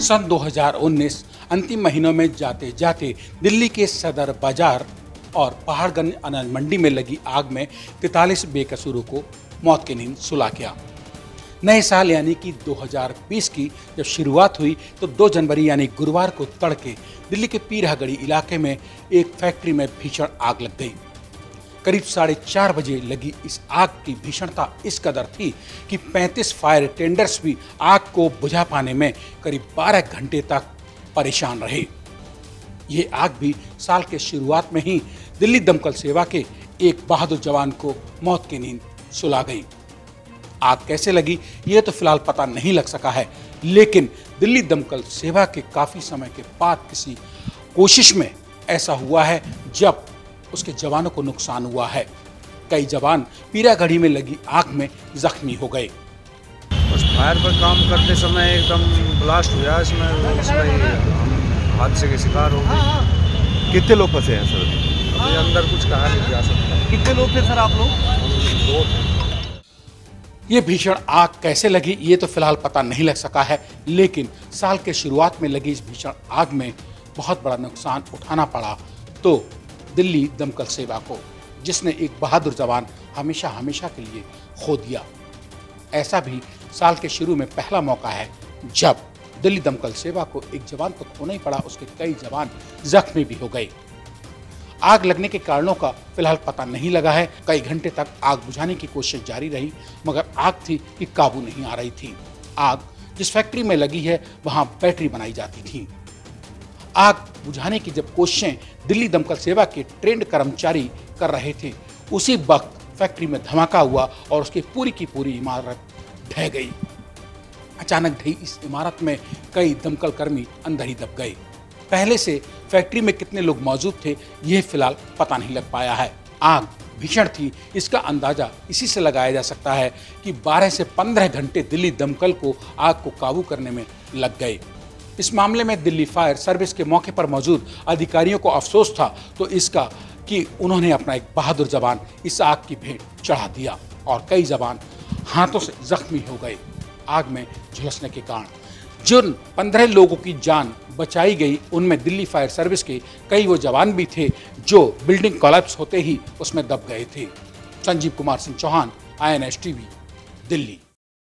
सन 2019 अंतिम महीनों में जाते जाते दिल्ली के सदर बाजार और पहाड़गंज अनाज मंडी में लगी आग में 43 बेकसूरों को मौत की नींद सुला गया। नए साल यानी कि 2020 की जब शुरुआत हुई तो 2 जनवरी यानी गुरुवार को तड़के दिल्ली के पीरागढ़ी इलाके में एक फैक्ट्री में भीषण आग लग गई। करीब 4:30 बजे लगी इस आग की भीषणता इस कदर थी कि 35 फायर टेंडर्स भी आग को बुझा पाने में करीब 12 घंटे तक परेशान रहे। ये आग भी साल के शुरुआत में ही दिल्ली दमकल सेवा के एक बहादुर जवान को मौत की नींद सुला गई। आग कैसे लगी ये तो फिलहाल पता नहीं लग सका है, लेकिन दिल्ली दमकल सेवा के काफी समय के बाद किसी कोशिश में ऐसा हुआ है जब उसके जवानों को नुकसान हुआ है। कई जवान पीरागढ़ी में लगी आग में जख्मी हो गए। बस फायर पर काम करते समय एकदम ब्लास्ट हुआ, इसमें हम हादसे के शिकार हो गए। कितने लोग फंसे हैं सर? अभी अंदर कुछ कहा नहीं जा सकता। कितने लोग थे सर आप लोग? 2 थे। ये भीषण आग कैसे लगी ये तो फिलहाल पता नहीं लग सका है, लेकिन साल के शुरुआत में लगी इस भीषण आग में बहुत बड़ा नुकसान उठाना पड़ा तो दिल्ली दमकल सेवा को, जिसने एक बहादुर जवान हमेशा हमेशा के लिए खो दिया। ऐसा भी साल के शुरू में पहला मौका है जब दिल्ली दमकल सेवा को एक जवान तो खोना ही पड़ा, उसके कई जवान जख्मी भी हो गए। आग लगने के कारणों का फिलहाल पता नहीं लगा है। कई घंटे तक आग बुझाने की कोशिश जारी रही, मगर आग थी कि काबू नहीं आ रही थी। आग जिस फैक्ट्री में लगी है वहां बैटरी बनाई जाती थी। आग बुझाने की जब कोशिशें दिल्ली दमकल सेवा के ट्रेंड कर्मचारी कर रहे थे, उसी वक्त फैक्ट्री में धमाका हुआ और उसकी पूरी की पूरी इमारत ढह गई। अचानक ढही इस इमारत में कई दमकल कर्मी अंदर ही दब गए। पहले से फैक्ट्री में कितने लोग मौजूद थे यह फिलहाल पता नहीं लग पाया है। आग भीषण थी, इसका अंदाजा इसी से लगाया जा सकता है कि 12 से 15 घंटे दिल्ली दमकल को आग को काबू करने में लग गए। इस मामले में दिल्ली फायर सर्विस के मौके पर मौजूद अधिकारियों को अफसोस था तो इसका कि उन्होंने अपना एक बहादुर जवान इस आग की भेंट चढ़ा दिया और कई जवान हाथों से जख्मी हो गए। आग में झुलसने के कारण जिन 15 लोगों की जान बचाई गई उनमें दिल्ली फायर सर्विस के कई वो जवान भी थे जो बिल्डिंग कोलैप्स होते ही उसमें दब गए थे। Sanjeev Kumar Singh Chauhan, INS TV, Delhi.